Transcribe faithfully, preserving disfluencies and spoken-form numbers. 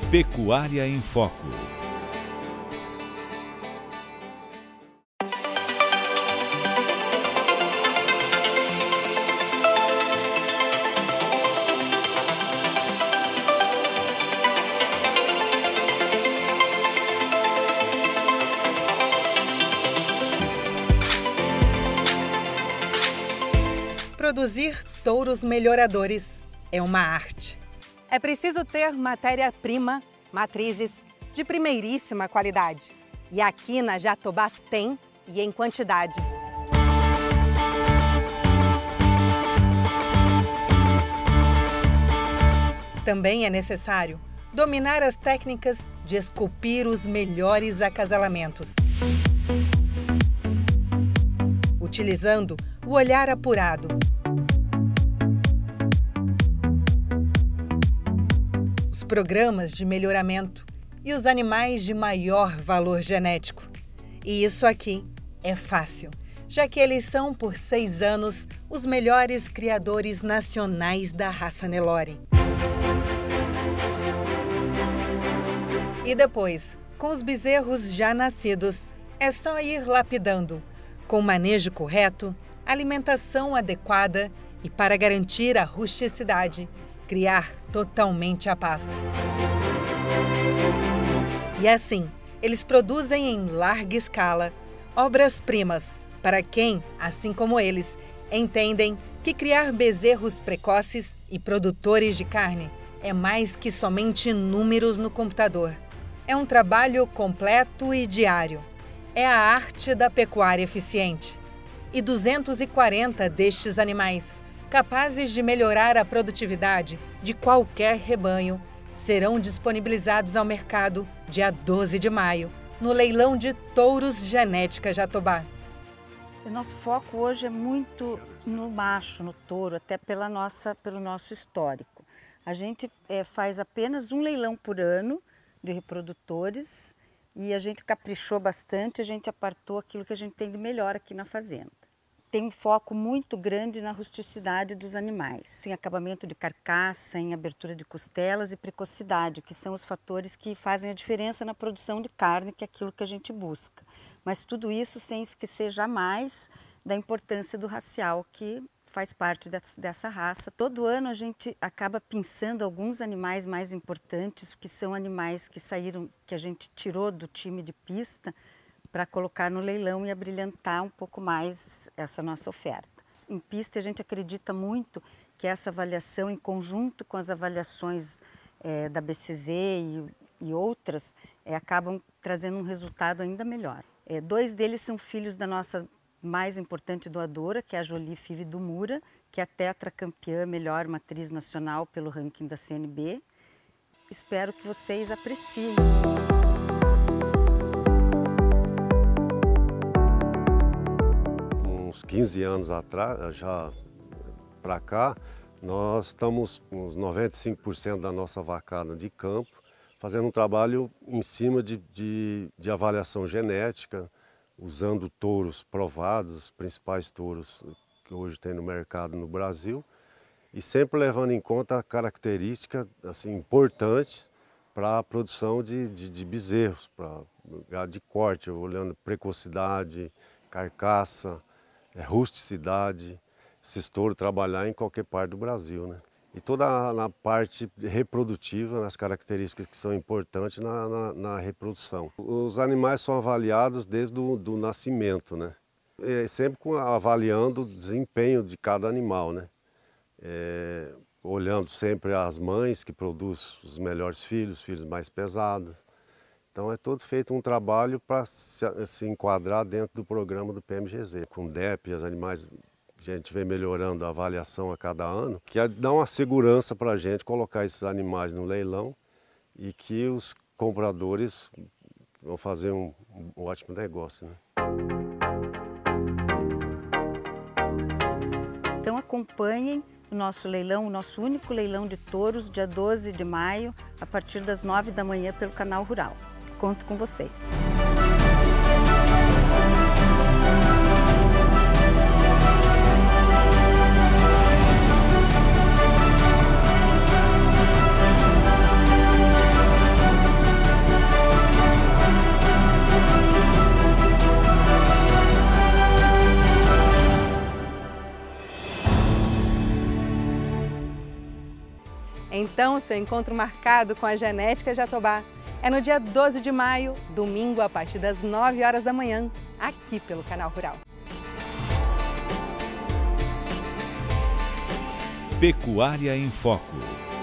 Pecuária em Foco. Produzir touros melhoradores é uma arte. É preciso ter matéria-prima, matrizes, de primeiríssima qualidade. E aqui na Jatobá tem e em quantidade. Também é necessário dominar as técnicas de esculpir os melhores acasalamentos, utilizando o olhar apurado. Os programas de melhoramento e os animais de maior valor genético. E isso aqui é fácil, já que eles são, por seis anos, os melhores criadores nacionais da raça Nelore. E depois, com os bezerros já nascidos, é só ir lapidando, com manejo correto, alimentação adequada e, para garantir a rusticidade, criar totalmente a pasto. E assim, eles produzem em larga escala obras-primas para quem, assim como eles, entendem que criar bezerros precoces e produtores de carne é mais que somente números no computador. É um trabalho completo e diário. É a arte da pecuária eficiente. E duzentos e quarenta destes animais, capazes de melhorar a produtividade de qualquer rebanho, serão disponibilizados ao mercado dia doze de maio, no leilão de touros Genética Jatobá. O nosso foco hoje é muito no macho, no touro, até pela nossa, pelo nosso histórico. A gente é, faz apenas um leilão por ano de reprodutores e a gente caprichou bastante, a gente apartou aquilo que a gente tem de melhor aqui na fazenda. Tem um foco muito grande na rusticidade dos animais, em acabamento de carcaça, em abertura de costelas e precocidade, que são os fatores que fazem a diferença na produção de carne, que é aquilo que a gente busca. Mas tudo isso sem esquecer jamais da importância do racial, que faz parte dessa raça. Todo ano a gente acaba pensando alguns animais mais importantes, que são animais que saíram, que a gente tirou do time de pista, para colocar no leilão e abrilhantar um pouco mais essa nossa oferta. Em pista a gente acredita muito que essa avaliação, em conjunto com as avaliações é, da B C Z e, e outras, é, acabam trazendo um resultado ainda melhor. É, dois deles são filhos da nossa mais importante doadora, que é a Jolie Five do Mura, que é a tetracampeã melhor matriz nacional pelo ranking da C N B. Espero que vocês apreciem. Uns quinze anos atrás, já para cá, nós estamos com uns noventa e cinco por cento da nossa vacada de campo, fazendo um trabalho em cima de, de, de avaliação genética, usando touros provados, os principais touros que hoje tem no mercado no Brasil, e sempre levando em conta características assim, importantes para a produção de, de, de bezerros, para lugar de corte, olhando precocidade, carcaça, é, rusticidade, esses touros trabalhar em qualquer parte do Brasil, né? E toda a, na parte reprodutiva, nas características que são importantes na, na, na reprodução. Os animais são avaliados desde o do nascimento, né? É, sempre com, avaliando o desempenho de cada animal, né? É, olhando sempre as mães que produzem os melhores filhos, filhos mais pesados. Então é todo feito um trabalho para se, se enquadrar dentro do programa do P M G Z. Com D E P, os animais, a gente vem melhorando a avaliação a cada ano, que dá uma segurança para a gente colocar esses animais no leilão e que os compradores vão fazer um, um ótimo negócio, né? Então acompanhem o nosso leilão, o nosso único leilão de touros, dia doze de maio, a partir das nove da manhã pelo Canal Rural. Conto com vocês. então seu encontro marcado com a Genética Jatobá. É no dia doze de maio, domingo, a partir das nove horas da manhã, aqui pelo Canal Rural. Pecuária em Foco.